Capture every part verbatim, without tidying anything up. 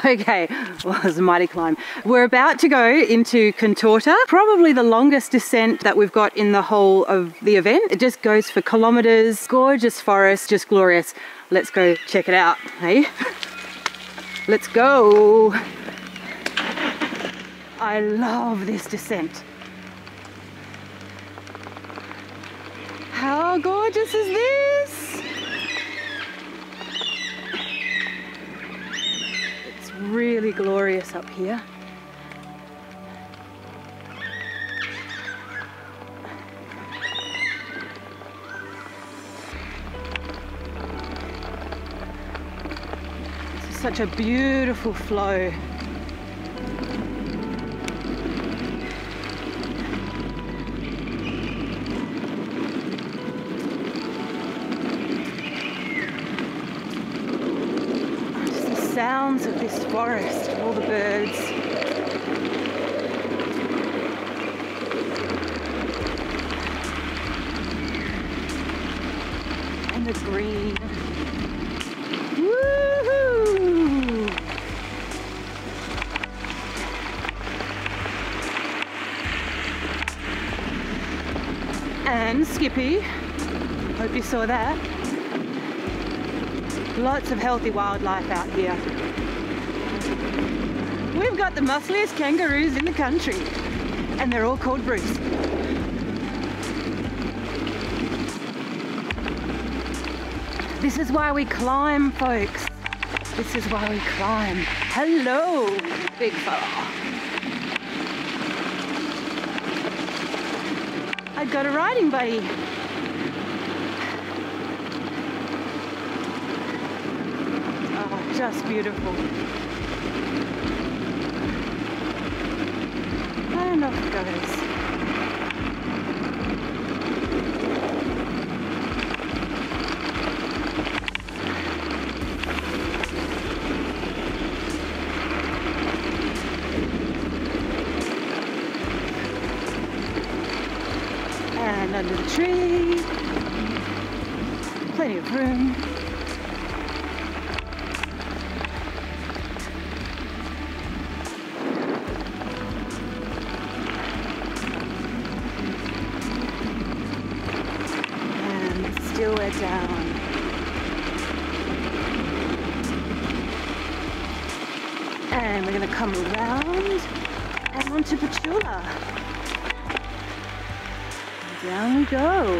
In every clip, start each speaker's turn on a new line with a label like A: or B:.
A: Okay, well, it was a mighty climb. We're about to go into Contorta, probably the longest descent that we've got in the whole of the event. It just goes for kilometers, gorgeous forest, just glorious. Let's go check it out, hey? Let's go. I love this descent. How gorgeous is this? It's really glorious up here. This is such a beautiful flow. Sounds of this forest, all the birds. And the green. Woohoo! And Skippy, hope you saw that. Lots of healthy wildlife out here. We've got the muscliest kangaroos in the country, and they're all called Bruce. This is why we climb, folks. This is why we climb. Hello, big fella. I got a riding buddy. Just beautiful. And off it goes. And under the tree, plenty of room. Still we're down. And we're going to come around and onto Petula. Down we go.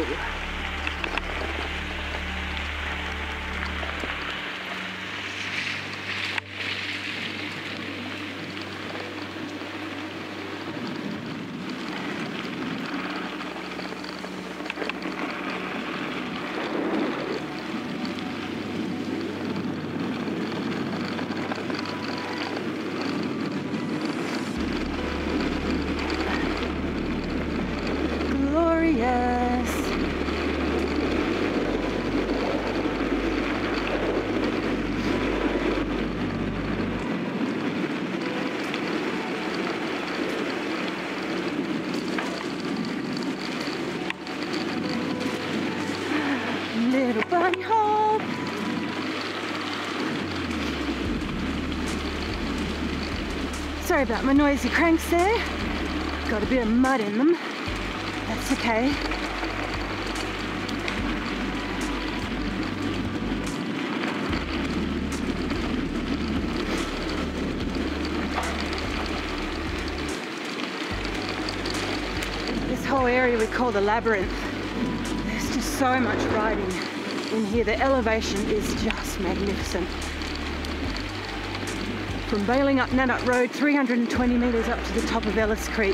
A: Yes. Little bunny hop. Sorry about my noisy cranks there. Got a bit of mud in them. That's okay. This whole area we call the Labyrinth. There's just so much riding in here. The elevation is just magnificent. From bailing up Nanut Road, three hundred twenty metres up to the top of Ellis Creek.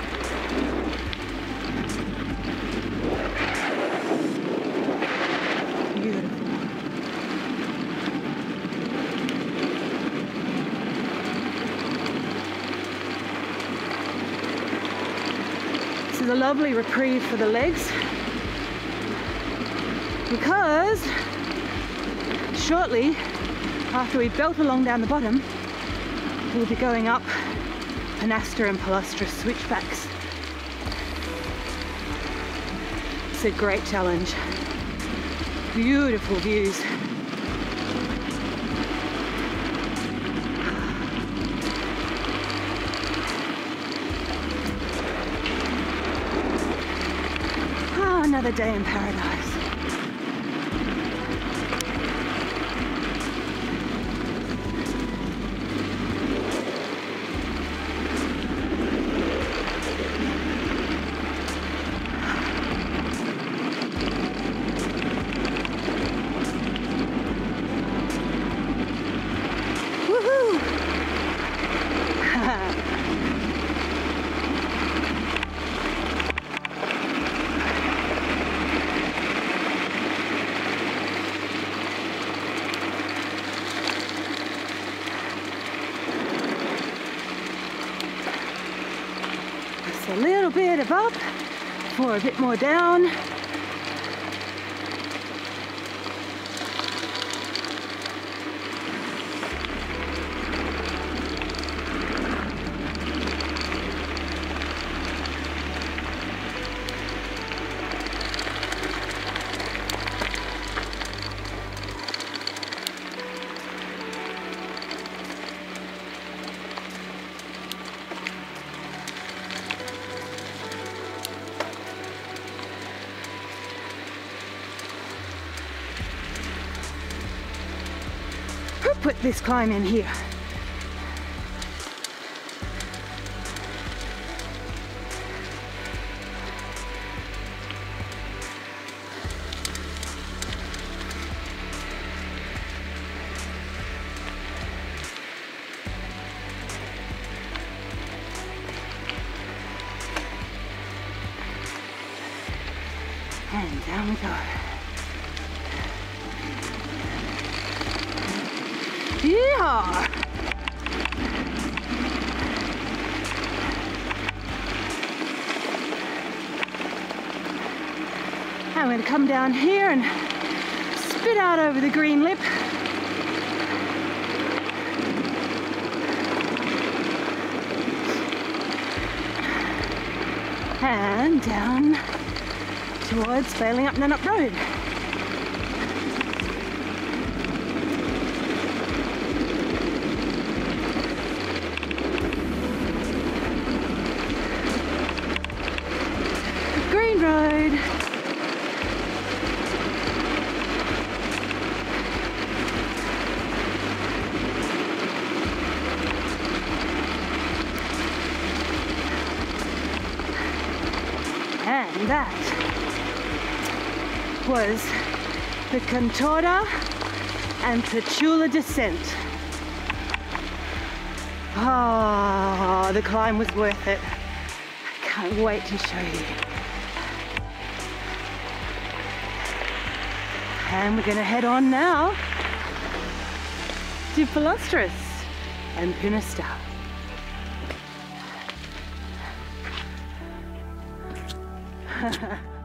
A: This is a lovely reprieve for the legs, because shortly after we belt along down the bottom, we'll be going up Panaster and Palustris switchbacks. It's a great challenge. Beautiful views. Another day in paradise. A little bit of up for a bit more down. Put this climb in here. And down we go. Yeah. I'm going to come down here and spit out over the green lip. And down towards Failing Up Nannup Road. Green Road. And that was the Contorta and Petula descent. Oh, the climb was worth it. I can't wait to show you. And we're going to head on now to Philostris and Pinista. Ha ha.